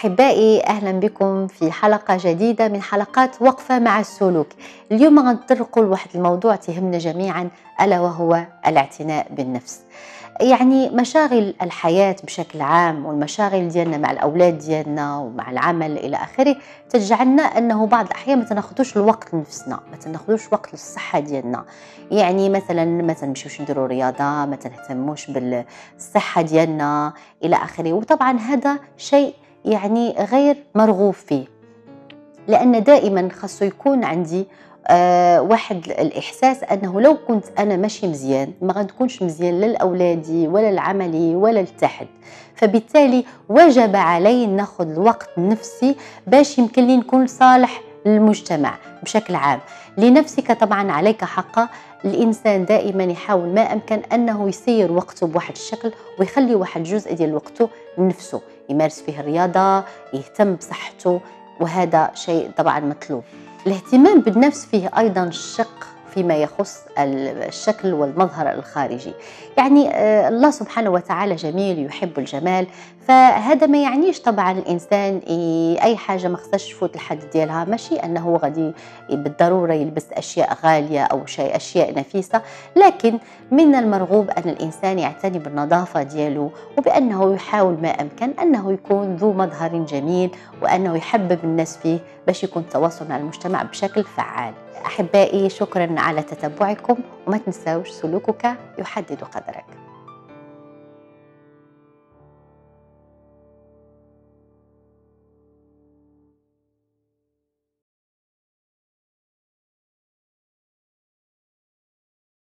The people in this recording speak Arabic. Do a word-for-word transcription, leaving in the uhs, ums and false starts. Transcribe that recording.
أحبائي، أهلا بكم في حلقة جديدة من حلقات وقفة مع السلوك. اليوم غنطرقوا لواحد الموضوع تهمنا جميعا، ألا وهو الاعتناء بالنفس. يعني مشاغل الحياة بشكل عام والمشاغل ديالنا مع الأولاد ديالنا ومع العمل إلى آخره تجعلنا أنه بعض الأحيان ما تناخدوش الوقت لنفسنا، ما تناخدوش وقت للصحة ديالنا. يعني مثلا ما تنمشيوش نديروا رياضة، ما تهتموش بالصحة ديالنا إلى آخره. وطبعا هذا شيء يعني غير مرغوب فيه، لأن دائما خاصو يكون عندي آه واحد الإحساس أنه لو كنت أنا ماشي مزيان ما غنكونش مزيان لا لأولادي ولا لعملي ولا لتحد. فبالتالي وجب علي ناخذ الوقت نفسي باش يمكن لي نكون صالح للمجتمع بشكل عام. لنفسك طبعا عليك حق. الإنسان دائما يحاول ما أمكن أنه يسير وقته بواحد الشكل ويخلي واحد جزء ديال وقته لنفسه، يمارس فيه الرياضة، يهتم بصحته، وهذا شيء طبعا مطلوب. الاهتمام بالنفس فيه أيضا شق فيما يخص الشكل والمظهر الخارجي. يعني الله سبحانه وتعالى جميل يحب الجمال، فهذا ما يعنيش طبعا الإنسان أي حاجة ما خصهاش تفوت الحد ديالها. ماشي أنه غادي بالضرورة يلبس أشياء غالية أو شيء أشياء نفيسة، لكن من المرغوب أن الإنسان يعتني بالنظافة دياله، وبأنه يحاول ما أمكن أنه يكون ذو مظهر جميل، وأنه يحبب الناس فيه باش يكون التواصل مع المجتمع بشكل فعال. أحبائي، شكرا على تتبعكم، وما تنسوش سلوكك يحدد قدرك.